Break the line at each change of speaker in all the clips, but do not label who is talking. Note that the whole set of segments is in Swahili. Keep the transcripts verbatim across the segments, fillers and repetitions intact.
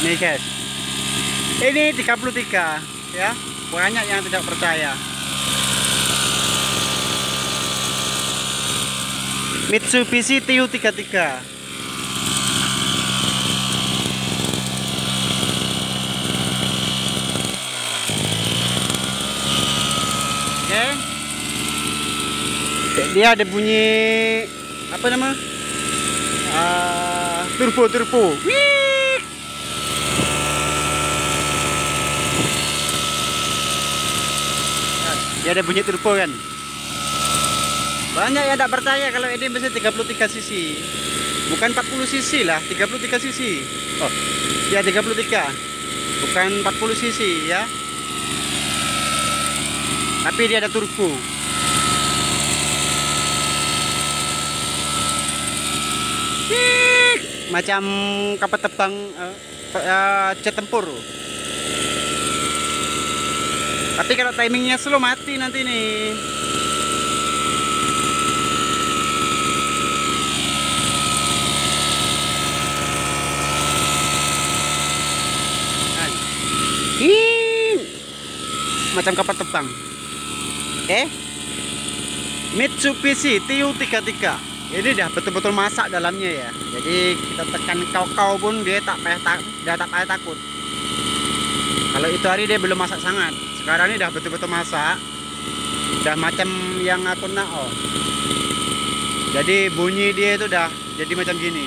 Nih guys, ini tiga puluh tiga ya, banyak yang tidak percaya. Mitsubishi T U tiga puluh tiga. Oke, dia ada bunyi apa nama? Uh, turbo turbo. Wih. Dia ada bunyi turbo kan. Banyak yang tak percaya kalau ini mesin tiga puluh tiga cc. Bukan empat puluh cc lah, tiga puluh tiga cc. Oh, ya tiga puluh tiga. Bukan empat puluh cc ya. Tapi dia ada turbo. Macam kapal terbang uh, uh, jet tempur. Tapi kalau timingnya slow mati nanti nih. Hii. Macam kapal terbang. Eh, Mitsubishi T U tiga puluh tiga. Ini dah betul-betul masak dalamnya ya. Jadi kita tekan kau-kau pun dia tak payah tak, dia tak payah takut. Kalau itu hari dia belum masak sangat. Sekarang ini dah betul-betul masak. Dah macam yang aku nak. Oh. Jadi bunyi dia itu dah jadi macam gini.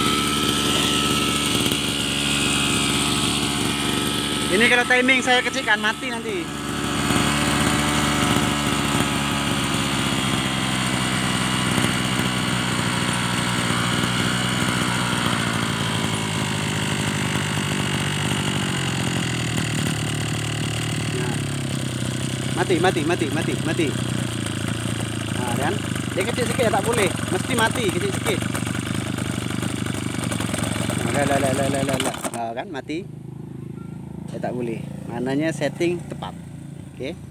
Ini kalau timing saya kecilkan mati nanti. Mati, mati, mati, mati, mati. Nah, kan? Dia kecil sikit ya tak boleh. Mesti mati kecil sikit. Nah, lah, lah, lah, lah, lah, lah. Nah, kan mati. Ya tak boleh. Mananya setting tepat. Oke. Okay.